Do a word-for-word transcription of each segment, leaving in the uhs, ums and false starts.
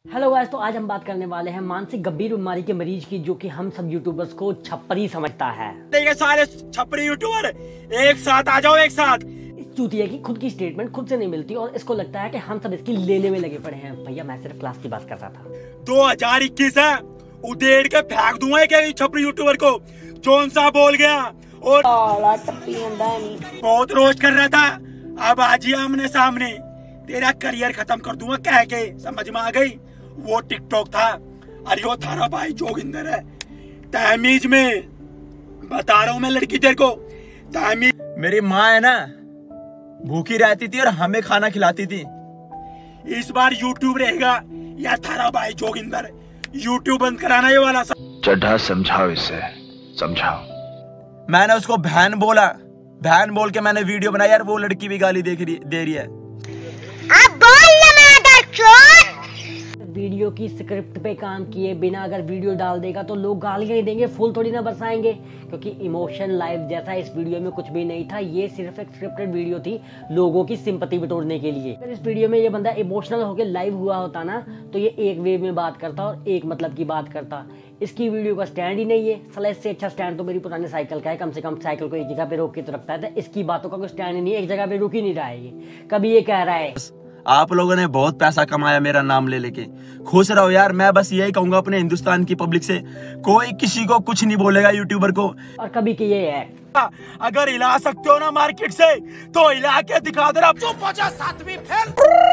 Hello guys, तो आज हम बात करने वाले हैं मानसिक गंभीर बीमारी के मरीज की, जो कि हम सब यूट्यूबर्स को छप्परी समझता है। देखिए सारे छपरी यूट्यूबर एक साथ आ जाओ, एक साथ। इस चूतिया की खुद की स्टेटमेंट खुद से नहीं मिलती और इसको लगता है कि हम सब इसकी लेने में लगे पड़े हैं। भैया मैं सिर्फ क्लास की बात कर रहा था। दो हजार इक्कीस है, उधेड़ के फेंक दूंगा क्या छपरी यूट्यूबर को। जोन सा बोल गया और बहुत रोज कर रहा था, अब आज ही आमने सामने तेरा करियर खत्म कर दूंगा कह के। समझ में आ गई? वो टिकटॉक था, अरे वो थारा भाई जोगिंदर है। तहमीज में बता रहा हूँ मैं लड़की तेरे को, तहमीज। मेरी माँ है ना, भूखी रहती थी और हमें खाना खिलाती थी। इस बार यूट्यूब रहेगा या थारा भाई जोगिंदर, यूट्यूब बंद कराना ये वाला। चड्ढा समझाओ इसे, समझाओ। मैंने उसको बहन बोला, बहन बोल के मैंने वीडियो बनाई। यार वो लड़की भी गाली देख रही दे रही है। अब बोल ना मेरा चोर। वीडियो की स्क्रिप्ट पे काम किए बिना अगर वीडियो डाल देगा तो लोग गालियां ही देंगे, फूल थोड़ी ना बरसाएंगे। क्योंकि इमोशन लाइव जैसा इस वीडियो में कुछ भी नहीं था, ये सिर्फ एक स्क्रिप्टेड वीडियो थी लोगों की सिंपैथी बटोरने के लिए। अगर इस वीडियो में ये बंदा इमोशनल होकर लाइव हुआ होता ना, तो ये एक वे में बात करता और एक मतलब की बात करता। इसकी वीडियो का स्टैंड ही नहीं है। साला इससे अच्छा स्टैंड तो मेरी पुरानी साइकिल का है। कम से कम साइकिल को एक जगह पे रोक के तो रखता है। इसकी बातों का कोई स्टैंड ही नहीं है, एक जगह पे रुक ही नहीं रहा है ये। कभी ये कह रहा है आप लोगों ने बहुत पैसा कमाया मेरा नाम ले लेके, खुश रहो यार। मैं बस यही कहूंगा अपने हिंदुस्तान की पब्लिक से, कोई किसी को कुछ नहीं बोलेगा यूट्यूबर को। और कभी कि ये है, अगर हिला सकते हो ना मार्केट से तो हिला के दिखा दे। जो पहुंचा सातवीं फेल।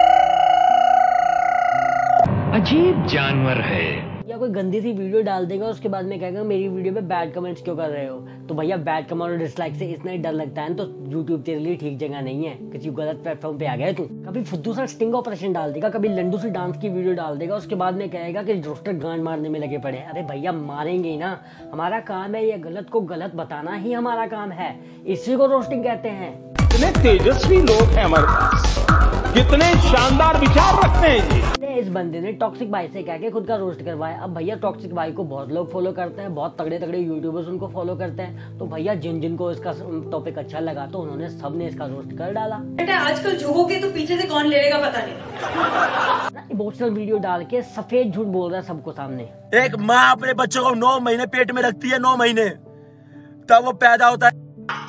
अजीब जानवर है। या कोई गंदी सी वीडियो डाल देगा, उसके बाद में कहेगा मेरी वीडियो पे बैड कमेंट्स क्यों कर रहे हो। तो भैया बैड कमेंट और डिसलाइक से इतना ही डर लगता है ना, तो यूट्यूब तेरे लिए ठीक जगह नहीं है। किसी गलत प्लेटफॉर्म पे आ गया तू। कभी फुद्दू सा स्टिंग ऑपरेशन डाल देगा, कभी लंडू सी डांस की वीडियो डाल देगा, उसके बाद में कहेगा कि रोस्टर गांड मारने में लगे पड़े। अरे भैया मारेंगे ही ना, हमारा काम है ये गलत को गलत बताना ही हमारा काम है। इसी को रोस्टिंग कहते हैं। कितने तेजस्वी लोग हैं हमारे पास, कितने शानदार विचार रखते हैं जी। इस बंदे ने टॉक्सिक भाई से कह के खुद का रोस्ट करवाया। अब भैया टॉक्सिक भाई को बहुत लोग फॉलो करते हैं, बहुत तगड़े तगड़े यूट्यूबर्स उनको फॉलो करते हैं। तो भैया जिन जिन को इसका टॉपिक अच्छा लगा तो उन्होंने सबने इसका रोस्ट कर डाला। बेटा आजकल झुकोगे तो पीछे से कौन ले लेगा पता नहीं। इमोशनल वीडियो डाल के सफेद झूठ बोल रहा है सबको सामने। एक माँ अपने बच्चों को नौ महीने पेट में रखती है, नौ महीने तब वो पैदा होता है।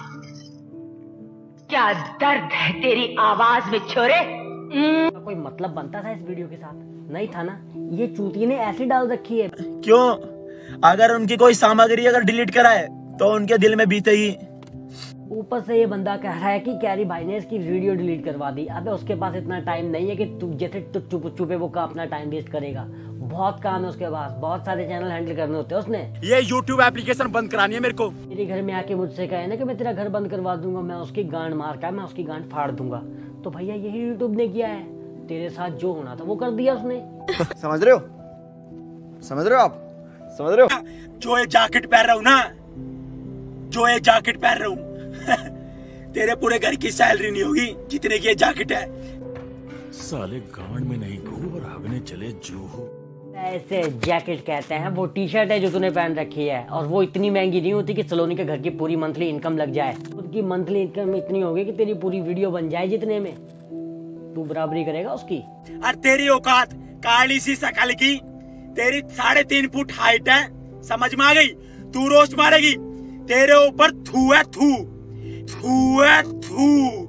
क्या दर्द है तेरी आवाज में छोरे। कोई मतलब बनता था इस वीडियो के साथ? नहीं था ना। ये चूती ने ऐसी डाल रखी है। क्यों? अगर उनकी कोई सामग्री अगर डिलीट कराए तो उनके दिल में बीते ही। ऊपर से ये बंदा कह रहा है कि कैरी भाई ने इसकी वीडियो डिलीट करवा दी। अबे उसके पास इतना टाइम नहीं है कि तू जैसे चुप चुपे वो का अपना टाइम वेस्ट करेगा। बहुत काम है उसके पास, बहुत सारे चैनल हैंडल करने होते हैं उसने। ये यूट्यूब एप्लीकेशन बंद करानी है मेरे को। मेरे घर में आके मुझसे कहे ना कि मैं तेरा घर बंद करवा दूंगा, मैं उसकी गांड मार का मैं उसकी गांड फाड़ दूंगा। तो भैया यही यूट्यूब ने किया है। तेरे साथ जो होना था वो कर दिया उसने। समझ रहे हो? समझ रहे हो आप? समझ रहे हो? जो ये जैकेट पहन रहा हूँ ना, जो ये जैकेट पहन रहा हूँ तेरे पूरे घर की सैलरी नहीं होगी जितने की ये जैकेट है। साले गांड में नहीं घू और आगने चले जो। ऐसे जैकेट कहते हैं वो टी शर्ट है जो तूने पहन रखी है, और वो इतनी महंगी नहीं होती कि सलोनी के घर की पूरी मंथली इनकम लग जाए। खुद की मंथली इनकम इतनी होगी कि तेरी पूरी वीडियो बन जाए जितने में तू बराबरी करेगा उसकी। और तेरी औकात काली सी शकल की, तेरी साढ़े तीन फुट हाइट है, समझ में आ गई? तू रोस्ट मारेगी, तेरे ऊपर थू है थू, थू है थू।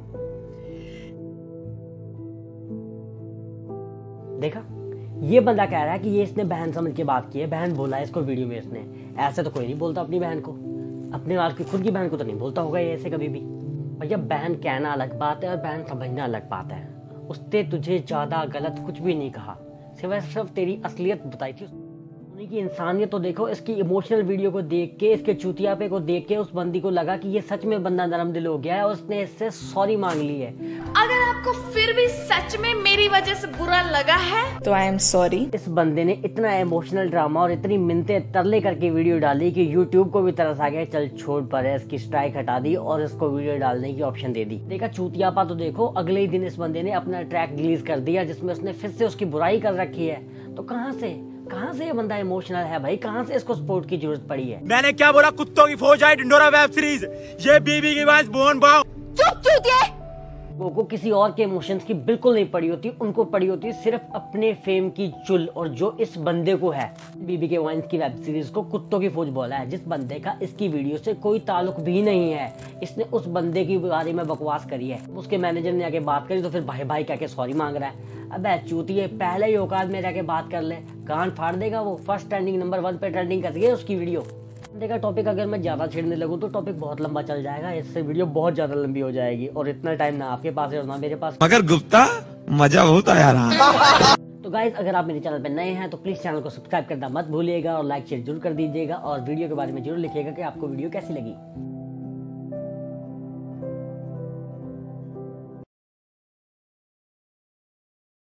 देखा, ये बंदा कह रहा है कि ये इसने बहन समझ के बात की है, बहन बोला है इसको वीडियो में इसने। ऐसे तो कोई नहीं बोलता अपनी बहन को, अपने वाल की खुद की बहन को तो नहीं बोलता होगा ये ऐसे कभी भी। भैया बहन कहना अलग बात है और बहन समझना अलग बात है। उसने तुझे ज्यादा गलत कुछ भी नहीं कहा, सिवाय सिर्फ तेरी असलियत बताई थी। की इंसानियत तो देखो। इसकी इमोशनल वीडियो को देख के, इसके चूतियापे को देख के उस बंदी को लगा कि ये सच में बंदा नरम दिल हो गया है और उसने इससे सॉरी मांग ली है। अगर आपको फिर भी सच में मेरी वजह से बुरा लगा है तो आई एम सॉरी। इस बंदे ने इतना इमोशनल ड्रामा और इतनी मिन्नतें तरले करके वीडियो डाली कि यूट्यूब को भी तरस आ गया, चल छोड़ पर है, इसकी स्ट्राइक हटा दी और इसको वीडियो डालने की ऑप्शन दे दी। देखा चूतियापा तो देखो। अगले ही दिन इस बंदे ने अपना ट्रैक रिलीज कर दिया जिसमें उसने फिर से उसकी बुराई कर रखी है। तो कहाँ से कहाँ से ये बंदा इमोशनल है भाई? कहाँ से इसको सपोर्ट की जरूरत पड़ी है? मैंने क्या बोला? कुत्तों की फौज आई ढिंडोरा वेब सीरीज, ये बीबी की आवाज बोन बाओ। चुप चूतिए, वो को किसी और के इमोशंस की बिल्कुल नहीं पड़ी होती, उनको पड़ी होती सिर्फ अपने फेम की चुल। और जो इस बंदे को है, बीबीके वाइन्स की वेब सीरीज को कुत्तों की फौज बोला है, जिस बंदे का इसकी वीडियो से कोई ताल्लुक भी नहीं है, इसने उस बंदे के बारे में बकवास करी है। उसके मैनेजर ने आके बात करी तो फिर भाई भाई कह के सॉरी मांग रहा है। अबे चूतिए, पहले ही औकात में जाके बात कर ले, कान फाड़ देगा वो। फर्स्ट ट्रेंडिंग नंबर वन पे ट्रेंडिंग कर गई उसकी वीडियो। देखा टॉपिक अगर मैं ज्यादा छेड़ने लगूं तो टॉपिक बहुत लंबा चल जाएगा, इससे वीडियो बहुत ज्यादा लंबी हो जाएगी और इतना टाइम ना आपके पास है और ना मेरे पास। मगर गुप्ता मजा बहुत आया रहा। तो गाइज, अगर आप मेरे चैनल पर नए हैं तो प्लीज चैनल को सब्सक्राइब करना मत भूलिएगा और लाइक शेयर जरूर कर दीजिएगा और वीडियो के बारे में जरूर लिखिएगा कि आपको वीडियो कैसी लगी।